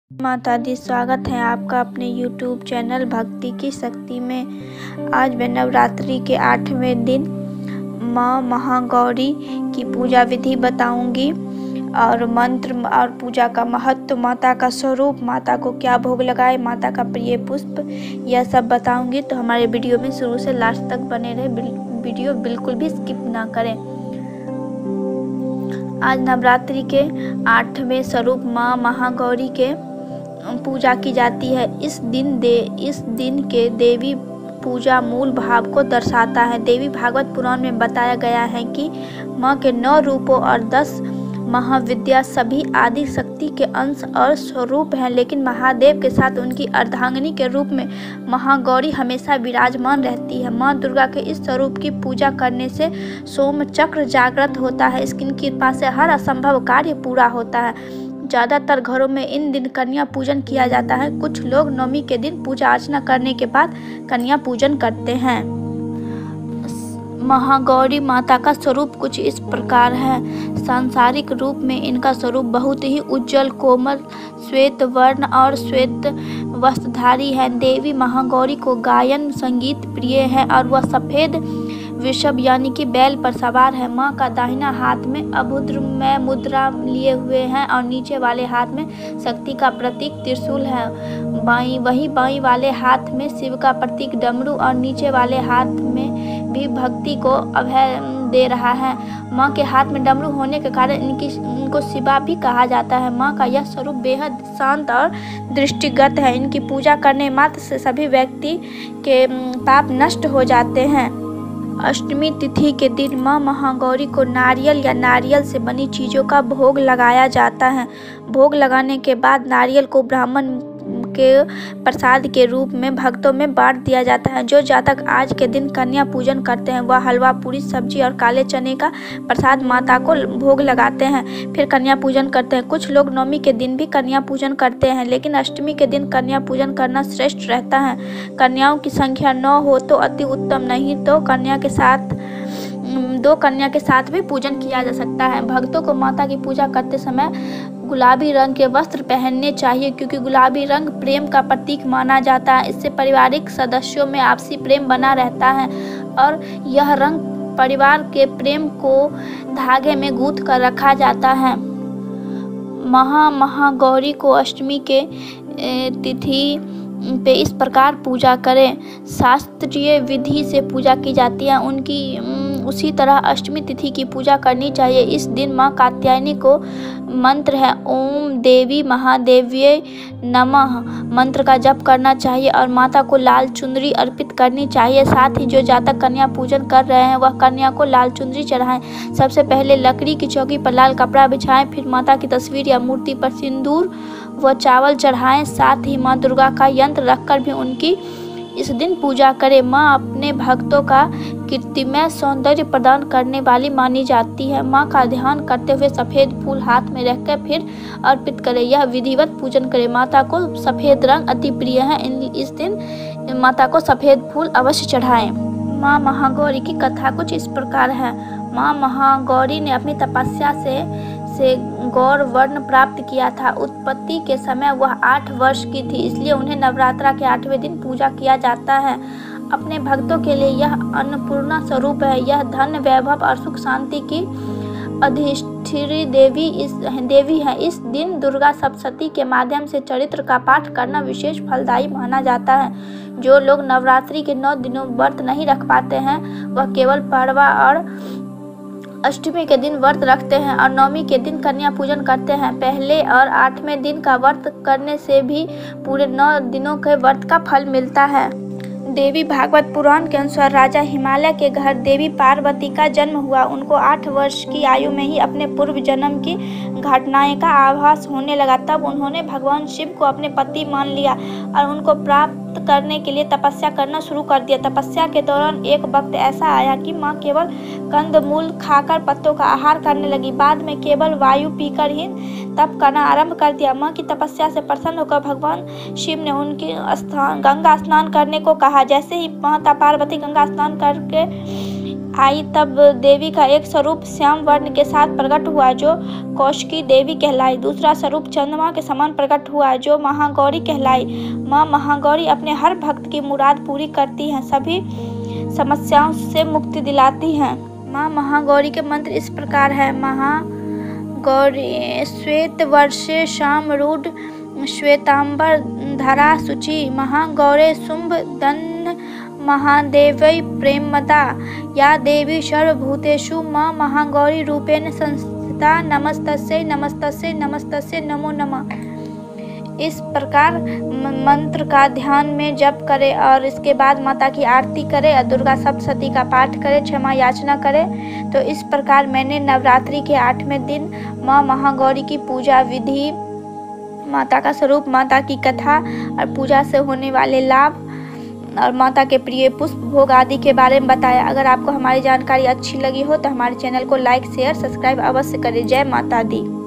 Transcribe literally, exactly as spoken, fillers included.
माता दी, स्वागत है आपका अपने यूट्यूब चैनल भक्ति की शक्ति में। आज मैं नवरात्रि के आठवें दिन माँ महागौरी की पूजा विधि बताऊंगी और मंत्र और पूजा का महत्व, माता का स्वरूप, माता को क्या भोग लगाए, माता का प्रिय पुष्प, यह सब बताऊंगी। तो हमारे वीडियो में शुरू से लास्ट तक बने रहे, वीडियो बिल्कुल भी स्किप ना करें। आज नवरात्रि के आठवें स्वरूप माँ महागौरी के पूजा की जाती है। इस दिन दे इस दिन के देवी पूजा मूल भाव को दर्शाता है। देवी भागवत पुराण में बताया गया है कि माँ के नौ रूपों और दस महाविद्या सभी आदि शक्ति के अंश और स्वरूप हैं, लेकिन महादेव के साथ उनकी अर्धांगिनी के रूप में महागौरी हमेशा विराजमान रहती है। माँ दुर्गा के इस स्वरूप की पूजा करने से सोम चक्र जागृत होता है। इसकी कृपा से हर असंभव कार्य पूरा होता है। ज़्यादातर घरों में इन दिन कन्या पूजन किया जाता है। कुछ लोग नवमी के दिन पूजा अर्चना करने के बाद कन्या पूजन करते हैं। महागौरी माता का स्वरूप कुछ इस प्रकार है। सांसारिक रूप में इनका स्वरूप बहुत ही उज्जवल, कोमल, श्वेत वर्ण और श्वेत वस्त्रधारी है। देवी महागौरी को गायन संगीत प्रिय है और वह सफ़ेद वृषभ यानी कि बैल पर सवार है। माँ का दाहिना हाथ में अभुद्रमय मुद्रा लिए हुए हैं और नीचे वाले हाथ में शक्ति का प्रतीक त्रिशूल है। बाई वही बाई वाले हाथ में शिव का प्रतीक डमरू और नीचे वाले हाथ में भी भक्ति को अभय दे रहा है। माँ के हाथ में डमरू होने के कारण इनकी इनको शिवा भी कहा जाता है। माँ का यह स्वरूप बेहद शांत और दृष्टिगत है। इनकी पूजा करने मात्र से सभी व्यक्ति के पाप नष्ट हो जाते हैं। अष्टमी तिथि के दिन माँ महागौरी को नारियल या नारियल से बनी चीज़ों का भोग लगाया जाता है। भोग लगाने के बाद नारियल को ब्राह्मण के प्रसाद के रूप में भक्तों में बांट दिया जाता है। जो जातक आज के दिन कन्या पूजन करते हैं वह हलवा, पूरी, सब्जी और काले चने का प्रसाद माता को भोग लगाते हैं, फिर कन्या पूजन करते हैं। कुछ लोग नवमी के दिन भी कन्या पूजन करते हैं, लेकिन अष्टमी के दिन कन्या पूजन करना श्रेष्ठ रहता है। कन्याओं की संख्या नौ हो तो अति उत्तम, नहीं तो कन्या के साथ दो कन्या के साथ भी पूजन किया जा सकता है। भक्तों को माता की पूजा करते समय गुलाबी रंग के वस्त्र पहनने चाहिए, क्योंकि गुलाबी रंग प्रेम का प्रतीक माना जाता है। इससे पारिवारिक सदस्यों में आपसी प्रेम बना रहता है और यह रंग परिवार के प्रेम को धागे में गूंथ कर रखा जाता है। महा महागौरी को अष्टमी के तिथि पे इस प्रकार पूजा करें। शास्त्रीय विधि से पूजा की जाती है, उनकी उसी तरह अष्टमी तिथि की पूजा करनी चाहिए। इस दिन माँ कात्यायनी को मंत्र है ओम देवी महादेव्ये नमः मंत्र का जप करना चाहिए और माता को लाल चुनरी अर्पित करनी चाहिए। साथ ही जो जातक कन्या पूजन कर रहे हैं वह कन्या को लाल चुनरी चढ़ाएं। सबसे पहले लकड़ी की चौकी पर लाल कपड़ा बिछाएं, फिर माता की तस्वीर या मूर्ति पर सिंदूर व चावल चढ़ाएं। साथ ही माँ दुर्गा का यंत्र रखकर भी उनकी इस दिन पूजा करें। माँ अपने भक्तों का कीर्तिमय सौंदर्य प्रदान करने वाली मानी जाती है। माँ का ध्यान करते हुए सफ़ेद फूल हाथ में रखकर फिर अर्पित करें। यह विधिवत पूजन करें। माता को सफ़ेद रंग अति प्रिय है, इस दिन माता को सफ़ेद फूल अवश्य चढ़ाएं। माँ महागौरी की कथा कुछ इस प्रकार है। माँ महागौरी ने अपनी तपस्या से से गौर वर्ण प्राप्त किया था। उत्पत्ति के समय वह आठ वर्ष की थी, इसलिए उन्हें नवरात्रा के आठवें दिन पूजा किया जाता है। अपने भक्तों के लिए यह अन्नपूर्णा स्वरूप है। यह धन, वैभव और सुख शांति की अधिष्ठात्री देवी इस देवी है। इस दिन दुर्गा सप्तशती के माध्यम से चरित्र का पाठ करना विशेष फलदायी माना जाता है। जो लोग नवरात्रि के नौ दिनों व्रत नहीं रख पाते हैं वह केवल पड़वा और अष्टमी के दिन व्रत रखते हैं और नवमी के दिन कन्या पूजन करते हैं। पहले और आठवें दिन का व्रत करने से भी पूरे नौ दिनों के व्रत का फल मिलता है। देवी भागवत पुराण के अनुसार राजा हिमालय के घर देवी पार्वती का जन्म हुआ। उनको आठ वर्ष की आयु में ही अपने पूर्व जन्म की घटनाएं का आभास होने लगा। तब उन्होंने भगवान शिव को अपने पति मान लिया और उनको प्राप्त करने के लिए तपस्या करना शुरू कर दिया। तपस्या के दौरान एक वक्त ऐसा आया कि माँ केवल कंदमूल खाकर पत्तों का आहार करने लगी। बाद में केवल वायु पीकर ही तप करना आरंभ कर दिया। माँ की तपस्या से प्रसन्न होकर भगवान शिव ने उनके स्थान गंगा स्नान करने को कहा। जैसे ही माता पार्वती गंगा स्नान करके आई तब देवी का एक स्वरूप श्याम वर्ण के साथ प्रकट हुआ जो कौशिकी देवी कहलाई। दूसरा स्वरूप चंद्रमा के समान प्रकट हुआ जो महागौरी कहलाई। माँ महागौरी अपने हर भक्त की मुराद पूरी करती हैं, सभी समस्याओं से मुक्ति दिलाती हैं। माँ महागौरी के मंत्र इस प्रकार है। महागौरी श्वेत वर्षे श्याम रूढ़ श्वेतांबर धरा शुचि महागौरे शुंभ दन्न महादेवै प्रेमदा या देवी सर्वभूतेषु माँ महागौरी रूपेण संस्थिता नमस्तस्यै नमस्तस्यै नमस्तस्यै नमो नमः। इस प्रकार मंत्र का ध्यान में जप करें और इसके बाद माता की आरती करें और दुर्गा सप्तशती का पाठ करें, क्षमा याचना करें। तो इस प्रकार मैंने नवरात्रि के आठवें दिन माँ महागौरी की पूजा विधि, माता का स्वरूप, माता की कथा और पूजा से होने वाले लाभ और माता के प्रिय पुष्प भोग आदि के बारे में बताया। अगर आपको हमारी जानकारी अच्छी लगी हो तो हमारे चैनल को लाइक शेयर सब्सक्राइब अवश्य करें। जय माता दी।